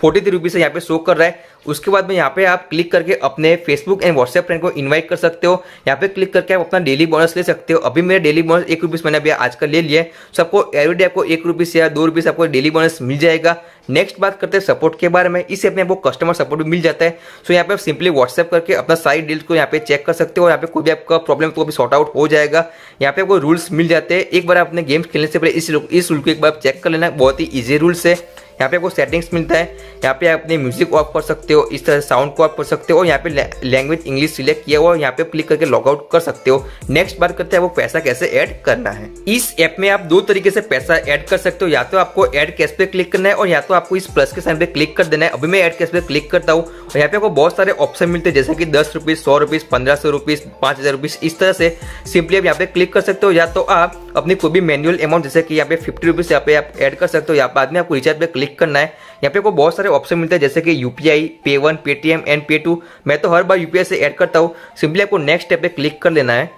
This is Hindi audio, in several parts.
43 से यहाँ पे शो कर रहा है। उसके बाद में यहाँ पे आप क्लिक करके अपने फेसबुक एंड व्हाट्सएप फ्रेंड को इनवाइट कर सकते हो। यहाँ पे क्लिक करके आप अपना डेली बोनस ले सकते हो। अभी मेरा डेली बोनस 1 रुपीस मैंने अभी आज का ले लिया है। सो आपको एवरीडे आपको 1 रुपीस या 2 रुपीस आपको डेली बोनस मिल जाएगा। नेक्स्ट बात करते हैं सपोर्ट के बारे में। इस ऐप में आपको कस्टमर सपोर्ट भी मिल जाता है। सो यहाँ पे आप सिंपली व्हाट्सएप करके अपना सारी डील्स को यहाँ पे चेक कर सकते हो। यहाँ पे कोई भी आपका प्रॉब्लम तो भी सॉर्ट आउट हो जाएगा। यहाँ पे आपको रूल्स मिल जाते हैं। एक बार अपने गेम्स खेलने से पहले इस रूल को एक बार चेक कर लेना। बहुत ही ईजी रूल्स है। यहाँ पे आपको सेटिंग्स मिलता है। यहाँ पे आप अपने म्यूजिक ऑफ कर सकते हो, इस तरह साउंड को ऑफ कर सकते हो और यहाँ पे लैंग्वेज इंग्लिश सिलेक्ट किया हुआ, यहाँ पे क्लिक करके लॉग आउट कर सकते हो। नेक्स्ट बात करते हैं वो पैसा कैसे ऐड करना है। इस ऐप में आप दो तरीके से पैसा ऐड कर सकते हो। या तो आपको ऐड कैश पे क्लिक करना है और या तो आपको इस प्लस के साइन पे क्लिक कर देना है। अभी मैं ऐड कैश पे क्लिक करता हूँ और यहाँ पे आपको बहुत सारे ऑप्शन मिलते हैं जैसे कि 10 रुपीज, 100 रुपीज, 1500 रुपीज, 5000 रुपीज। इस तरह से सिंपली आप यहाँ पे क्लिक कर सकते हो। या तो आप अपनी कोई भी मैनुअल अमाउंट जैसे कि यहाँ पे 50 रुपीज यहाँ पे आप ऐड कर सकते हो। या बाद में आपको रिचार्ज पे क्लिक करना है। यहाँ पे आपको बहुत सारे ऑप्शन मिलते हैं जैसे कि यूपीआई, पे1, पेटीएम एंड पे2। मैं तो हर बार यूपीआई से ऐड करता हूँ। सिंपली आपको नेक्स्ट स्टेप पे क्लिक कर लेना है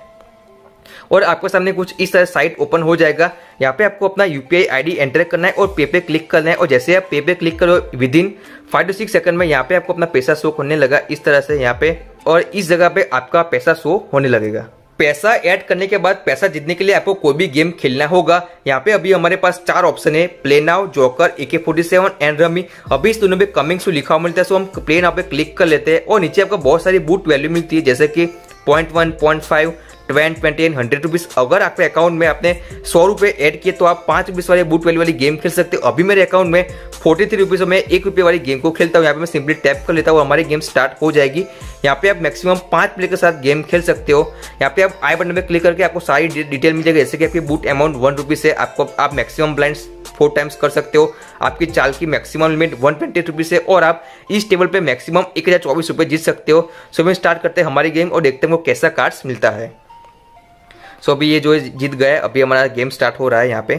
और आपके सामने कुछ इस तरह साइट ओपन हो जाएगा। यहाँ पे आपको अपना यूपीआई आईडी एंटर करना है और पे पे क्लिक करना है। और जैसे आप पे पे क्लिक करो विदिन 5 to 6 सेकंड में यहाँ पे आपको अपना पैसा शो होने लगा इस तरह से यहाँ पे, और इस जगह पे आपका पैसा शो होने लगेगा। पैसा ऐड करने के बाद पैसा जीतने के लिए आपको कोई भी गेम खेलना होगा। यहाँ पे अभी हमारे पास 4 ऑप्शन है, play now, joker, AK47 and rummy. अभी इस दोनों पे कमिंग सून लिखा हुआ मिलता है। सो हम प्ले नाउ पे क्लिक कर लेते हैं और नीचे आपको बहुत सारी बूट वैल्यू मिलती है जैसे कि 0.1, 0.5, 20, 20 एंड 100 रुपीज। अगर आपके अकाउंट में आपने 100 रुपए ऐड किए तो आप 5 रुपीज वाले बूट वैल्यू वाली गेम खेल सकते हो। अभी मेरे अकाउंट में 43 रुपीज में 1 रुपये वाली गेम को खेलता हूँ। यहाँ पे मैं सिंपली टैप कर लेता हूँ, हमारी गेम स्टार्ट हो जाएगी। यहाँ पे आप मैक्सिमम 5 प्लेयर के साथ गेम खेल सकते हो। यहाँ पे आप आई बटन पे क्लिक करके आपको सारी डिटेल मिल जाएगी जैसे कि आपकी बूट अमाउंट 1 रुपीज है। आपको आप मैक्सिमम ब्लाइंड्स 4 टाइम्स कर सकते हो। आपकी चाल की मैक्सिमम लिमिट 120 रुपीज है और आप इस टेबल पे मैक्सिमम 1024 रुपये जीत सकते हो। सो हम स्टार्ट करते हैं हमारी गेम और देखते हैं वो कैसा कार्ड्स मिलता है। सो अभी ये जो जीत गया, अभी हमारा गेम स्टार्ट हो रहा है यहाँ पे।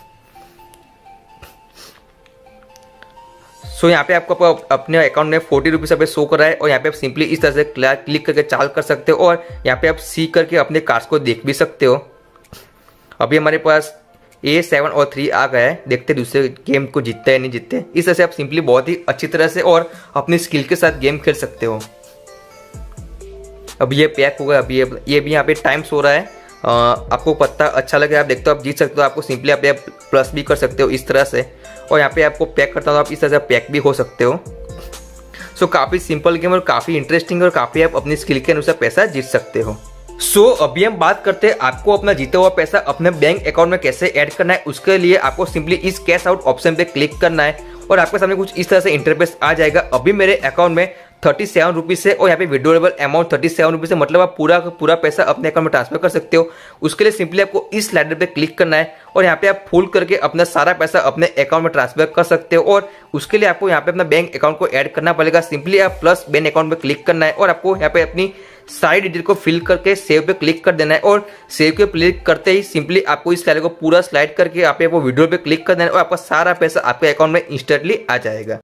सो यहाँ पे आपको अपने अकाउंट में 40 रुपीज पे शो कर रहा है और यहाँ पे आप सिंपली इस तरह से क्लिक करके चाल कर सकते हो और यहाँ पे आप सी करके अपने कार्ड्स को देख भी सकते हो। अभी हमारे पास A, 7 और 3 आ गया है। देखते दूसरे गेम को जीतते है नहीं जीतते। इस तरह से आप सिंपली बहुत ही अच्छी तरह से और अपनी स्किल के साथ गेम खेल सकते हो। अभी ये पैक होगा। अभी ये भी यहाँ पे टाइम्स हो रहा है। आपको पता अच्छा लगे आप देखते हो, आप जीत सकते हो। आपको सिंपली आप प्लस भी कर सकते हो इस तरह से और यहाँ पे आपको पैक करता हूँ आप इस तरह से पैक भी हो सकते हो। सो काफ़ी सिंपल गेम और काफ़ी इंटरेस्टिंग और काफ़ी आप अपनी स्किल के अनुसार पैसा जीत सकते हो। सो अभी हम बात करते हैं आपको अपना जीता हुआ पैसा अपने बैंक अकाउंट में कैसे ऐड करना है। उसके लिए आपको सिंपली इस कैश आउट ऑप्शन पे क्लिक करना है और आपके सामने कुछ इस तरह से इंटरफेस आ जाएगा। अभी मेरे अकाउंट में 37 रुपीज है और यहाँ पे विड्रॉएबल अमाउंट 37 रुपीज है, मतलब आप पूरा पैसा अपने अकाउंट में ट्रांसफर कर सकते हो। उसके लिए सिंपली आपको इस स्लाइडर पे क्लिक करना है और यहाँ पे आप फुल करके अपना सारा पैसा अपने अकाउंट में ट्रांसफर कर सकते हो। और उसके लिए आपको यहाँ पे अपना बैंक अकाउंट को ऐड करना पड़ेगा। सिंपली आप प्लस बैंक अकाउंट पे क्लिक करना है और आपको यहाँ पे अपनी सारी डिटेल को फिल करके सेव पे क्लिक कर देना है और सेव पे क्लिक करते ही सिंपली आपको इस स्लाइड को पूरा स्लाइड करके आप वो वीडियो पे क्लिक कर देना है और आपका सारा पैसा आपके अकाउंट में इंस्टेंटली आ जाएगा।